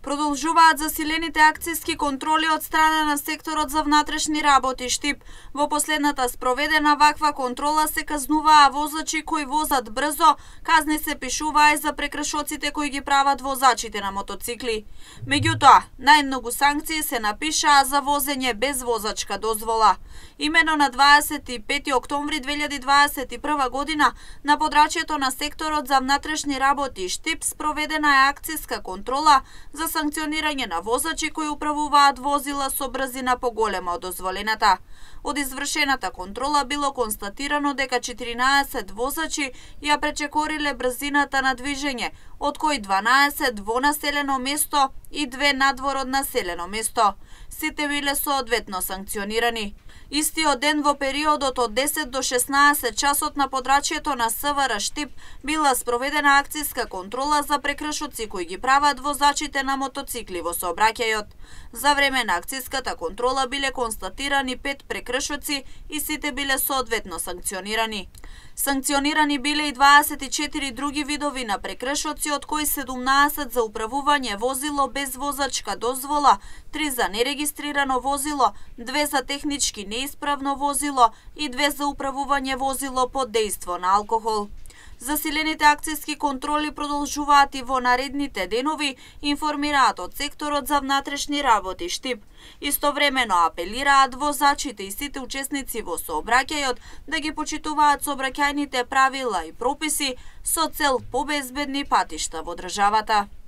Продолжуваат засилените акциски контроли од страна на секторот за внатрешни работи Штип. Во последната спроведена ваква контрола се казнуваа возачи кои возат брзо, казни се пишуваа и за прекршоците кои ги прават возачите на мотоцикли. Меѓутоа, најмногу санкции се напишаа за возење без возачка дозвола. Имено на 25 октомври 2021 година на подрачјето на секторот за внатрешни работи Штип спроведена е акциска контрола за санкционирање на возачи кои управуваат возила со брзина поголема од дозволената. Од извршената контрола било констатирано дека 14 возачи ја пречекориле брзината на движење, од кои 12 во населено место и 2 надвор од населено место. Сите биле соодветно санкционирани. Истиот ден во периодот од 10 до 16 часот на подрачјето на СВР Штип била спроведена акциска контрола за прекршоци кои ги прават возачите на мотоцикли во сообраќајот. За време на акциската контрола биле констатирани 5 прекршоци и сите биле соодветно санкционирани. Санкционирани биле и 24 други видови на прекршоци, од кои 17 за управување возило без возачка дозвола, 3 за нерегистрирано возило, 2 за технички неисправно возило и 2 за управување возило под дејство на алкохол. Засилените акциски контроли продолжуваат и во наредните денови, информираат од секторот за внатрешни работи Штип. Истовремено апелираат возачите и сите учесници во сообраќајот да ги почитуваат сообраќајните правила и прописи со цел побезбедни патишта во државата.